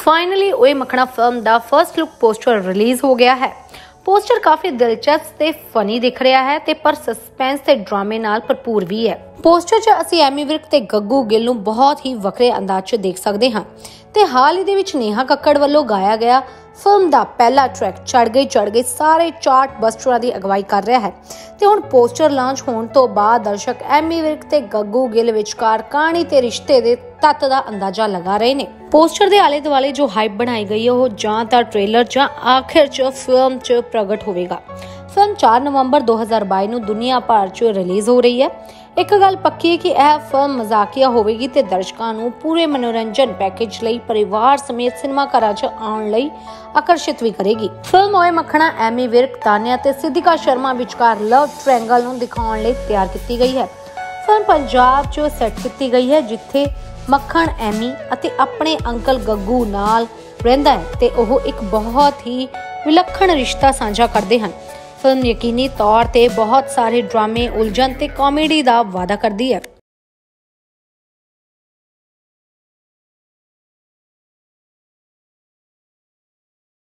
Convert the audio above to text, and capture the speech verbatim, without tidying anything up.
Finally Oye Makhna film ਦਾ first look poster release हो गया है। पोस्टर काफी दिलचस्प ते फनी दिख रहा है ते पर सस्पेंस ते ड्रामे नाल भरपूर भी है। पोस्टर 'ਚ ਅਸੀਂ ਐਮੀ ਵਿਰਕ ਤੇ ਗੱਗੂ ਗਿੱਲ ਨੂੰ ਬਹੁਤ ਹੀ ਵੱਖਰੇ ਅੰਦਾਜ਼ 'ਚ ਦੇਖ ਸਕਦੇ ਹਾਂ ਤੇ ਹਾਲ ਹੀ ਦੇ ਵਿੱਚ ਨੇਹਾ ਕੱਕੜ ਵੱਲੋਂ ਗਾਇਆ ਗਿਆ ਫਿਲਮ ਦਾ ਪਹਿਲਾ ਟਰੈਕ ਚੜ ਗਈ ਚੜ ਗਈ ਸਾਰੇ ਚਾਰਟ ਬਸਟਰਾਂ ਦੀ ਅਗਵਾਈ ਕਰ ਰਿਹਾ ਹੈ ਤੇ ਹੁਣ ਪੋਸਟਰ ਲਾਂਚ ਹੋਣ ਤੋਂ ਬਾਅਦ ਦਰਸ਼ਕ ਐਮੀ ਵਿਰਕ ਤੇ ਗੱਗੂ ਗਿੱਲ ਵਿਚਕਾਰ ਕਹਾਣੀ ਤੇ ਰਿਸ਼ਤੇ ਦੇ ਤੱਤ ਦਾ ਅੰਦਾਜ਼ਾ ਲਗਾ ਰਹੇ ਨੇ। पोस्टर के आले दुआले जो हाइप बनाई गई है वो जां तां ट्रेलर जां आखिर च फिल्म च प्रगट होवेगा। फिल्म चार नवंबर दो हज़ार बाई नूं दुनिया भर च रिलीज हो रही है। एक गल पक्की है कि यह फिल्म मजाकिया होवेगी ते दर्शकों नूं पूरे मनोरंजन पैकेज लई परिवार समेत सिनेमा घरां च आउण लई आकर्षित भी करेगी। फिल्म ओए मखना एमी विर्क, तान्या ते सिद्धिका शर्मा विचकार लव ट्रायंगल नूं दिखाउण लई तैयार कीती गई है। फिल्म पंजाब च सैट कीती गई है जिथे मक्खण एमी ਅਤੇ ਆਪਣੇ अंकल गग्गू नाल ਰਹਿੰਦਾ ਹੈ ਤੇ ਉਹ ਇੱਕ ਬਹੁਤ ਹੀ ਵਿਲੱਖਣ ਰਿਸ਼ਤਾ ਸਾਂਝਾ ਕਰਦੇ ਹਨ। ਫਿਲਮ ਯਕੀਨੀ ਤੌਰ ਤੇ ਬਹੁਤ ਸਾਰੇ ਡਰਾਮੇ, ਉਲਝਣ ਤੇ ਕਾਮੇਡੀ ਦਾ ਵਾਅਦਾ ਕਰਦੀ ਹੈ।